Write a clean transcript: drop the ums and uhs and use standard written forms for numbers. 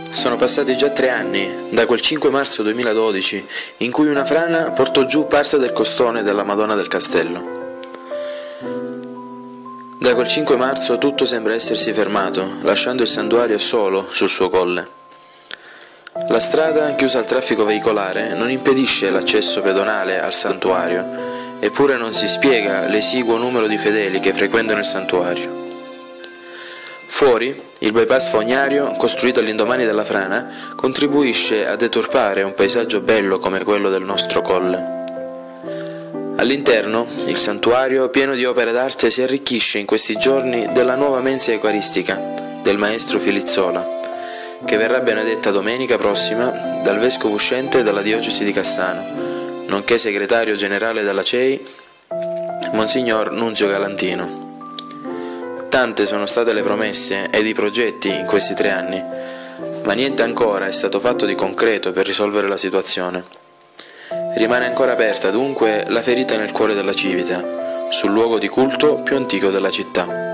Sono passati già 3 anni, da quel 5 marzo 2012, in cui una frana portò giù parte del costone della Madonna del Castello. Da quel 5 marzo tutto sembra essersi fermato, lasciando il santuario solo sul suo colle. La strada, chiusa al traffico veicolare, non impedisce l'accesso pedonale al santuario, eppure non si spiega l'esiguo numero di fedeli che frequentano il santuario. Fuori, il bypass fognario, costruito all'indomani della frana, contribuisce a deturpare un paesaggio bello come quello del nostro colle. All'interno, il santuario, pieno di opere d'arte, si arricchisce in questi giorni della nuova mensa eucaristica del maestro Filizzola, che verrà benedetta domenica prossima dal vescovo uscente della diocesi di Cassano, nonché segretario generale della CEI, Monsignor Nunzio Galantino. Tante sono state le promesse ed i progetti in questi 3 anni, ma niente ancora è stato fatto di concreto per risolvere la situazione. Rimane ancora aperta dunque la ferita nel cuore della Civita, sul luogo di culto più antico della città.